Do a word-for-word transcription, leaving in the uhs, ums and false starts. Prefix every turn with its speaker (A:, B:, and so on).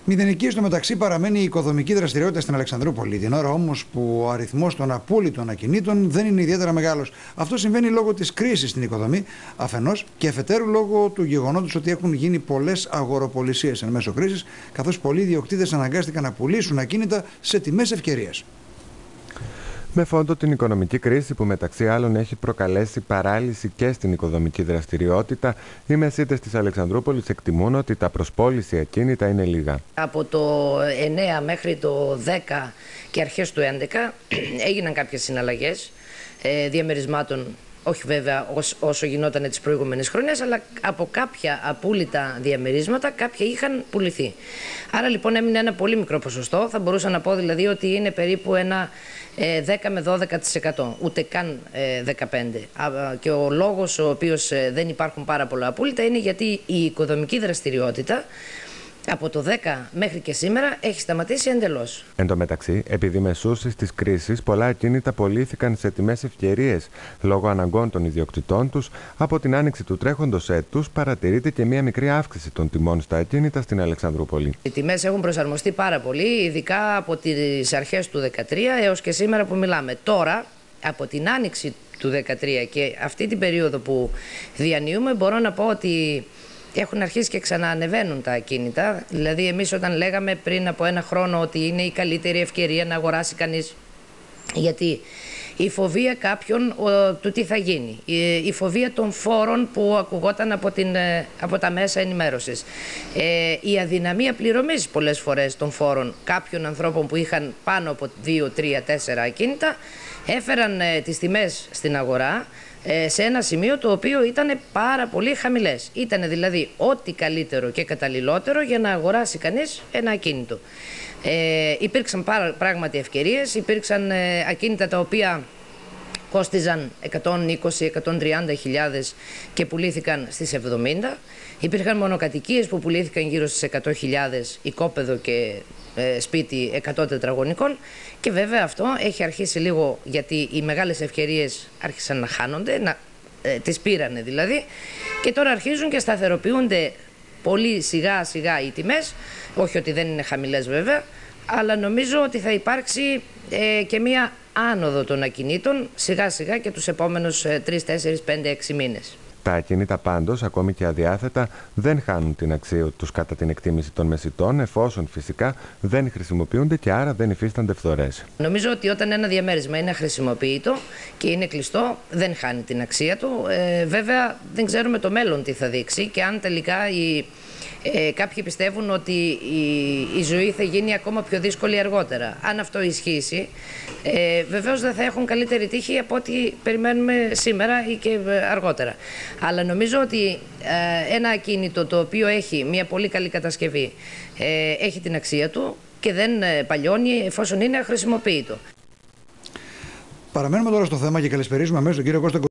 A: Μηδενική στο μεταξύ παραμένει η οικοδομική δραστηριότητα στην Αλεξανδρούπολη, την ώρα όμως που ο αριθμός των απόλυτων ακινήτων δεν είναι ιδιαίτερα μεγάλος. Αυτό συμβαίνει λόγω της κρίσης στην οικοδομή, αφενός, και αφετέρου λόγω του γεγονότος ότι έχουν γίνει πολλές αγοροπολισίες εν μέσω κρίσης, καθώς πολλοί ιδιοκτήτες αναγκάστηκαν να πουλήσουν ακίνητα σε τιμές ευκαιρίας.
B: Με φόντο την οικονομική κρίση που μεταξύ άλλων έχει προκαλέσει παράλυση και στην οικοδομική δραστηριότητα, οι μεσίτες της Αλεξανδρούπολης εκτιμούν ότι τα προσπόληση ακίνητα είναι λίγα.
C: Από το εννέα μέχρι το δέκα και αρχές του έντεκα έγιναν κάποιες συναλλαγές ε, διαμερισμάτων, όχι βέβαια όσο γινόταν τις προηγούμενες χρονιές, αλλά από κάποια απούλητα διαμερίσματα κάποια είχαν πουληθεί. Άρα λοιπόν έμεινε ένα πολύ μικρό ποσοστό, θα μπορούσα να πω δηλαδή ότι είναι περίπου ένα δέκα με δώδεκα τοις εκατό, ούτε καν δεκαπέντε τοις εκατό. Και ο λόγος ο οποίος δεν υπάρχουν πάρα πολλά απούλητα είναι γιατί η οικοδομική δραστηριότητα από το δέκα μέχρι και σήμερα έχει σταματήσει εντελώς.
B: Εν τω μεταξύ, επειδή μεσούσεις της κρίσης, πολλά ακίνητα πωλήθηκαν σε τιμές ευκαιρίες λόγω αναγκών των ιδιοκτητών τους, από την άνοιξη του τρέχοντος έτους παρατηρείται και μία μικρή αύξηση των τιμών στα ακίνητα στην Αλεξανδρούπολη.
C: Οι τιμές έχουν προσαρμοστεί πάρα πολύ, ειδικά από τις αρχές του δεκατρία έως και σήμερα που μιλάμε. Τώρα, από την άνοιξη του δεκατρία και αυτή την περίοδο που διανύουμε, μπορώ να πω ότι έχουν αρχίσει και ξαναανεβαίνουν τα ακίνητα. Δηλαδή εμείς όταν λέγαμε πριν από ένα χρόνο ότι είναι η καλύτερη ευκαιρία να αγοράσει κανείς, γιατί η φοβία κάποιων ο, του τι θα γίνει, η, η φοβία των φόρων που ακουγόταν από, την, από τα μέσα ενημέρωσης, ε, η αδυναμία πληρωμής πολλές φορές των φόρων κάποιων ανθρώπων που είχαν πάνω από δύο, τρία, τέσσερα ακίνητα, έφεραν ε, τις τιμές στην αγορά σε ένα σημείο το οποίο ήταν πάρα πολύ χαμηλές. Ήταν δηλαδή ό,τι καλύτερο και καταλληλότερο για να αγοράσει κανείς ένα ακίνητο. Ε, υπήρξαν πράγματι ευκαιρίες, υπήρξαν ε, ακίνητα τα οποία κόστιζαν εκατόν είκοσι με εκατόν τριάντα χιλιάδες και πουλήθηκαν στις εβδομήντα. Υπήρχαν μονοκατοικίες που πουλήθηκαν γύρω στις εκατό χιλιάδες, οικόπεδο και ε, σπίτι εκατό τετραγωνικών, και βέβαια αυτό έχει αρχίσει λίγο, γιατί οι μεγάλες ευκαιρίες άρχισαν να χάνονται, να, ε, τις πήρανε δηλαδή, και τώρα αρχίζουν και σταθεροποιούνται πολύ σιγά σιγά οι τιμές, όχι ότι δεν είναι χαμηλές βέβαια, αλλά νομίζω ότι θα υπάρξει ε, και μία άνοδο των ακινήτων σιγά σιγά και τους επόμενους ε, τρεις, τέσσερις, πέντε, έξι μήνες.
B: Τα ακίνητα πάντως, ακόμη και αδιάθετα, δεν χάνουν την αξία τους κατά την εκτίμηση των μεσιτών, εφόσον φυσικά δεν χρησιμοποιούνται και άρα δεν υφίστανται φθορές.
C: Νομίζω ότι όταν ένα διαμέρισμα είναι αχρησιμοποιητό και είναι κλειστό, δεν χάνει την αξία του. Ε, βέβαια, δεν ξέρουμε το μέλλον τι θα δείξει και αν τελικά η, ε, κάποιοι πιστεύουν ότι η, η ζωή θα γίνει ακόμα πιο δύσκολη αργότερα. Αν αυτό ισχύσει, ε, βεβαίως δεν θα έχουν καλύτερη τύχη από ό,τι περιμένουμε σήμερα ή και αργότερα. Αλλά νομίζω ότι ε, ένα ακίνητο το οποίο έχει μια πολύ καλή κατασκευή ε, έχει την αξία του και δεν ε, παλιώνει εφόσον είναι αχρησιμοποιητό.
A: Παραμένουμε τώρα στο θέμα και καλησπερίζουμε αμέσως τον κύριο Κώστα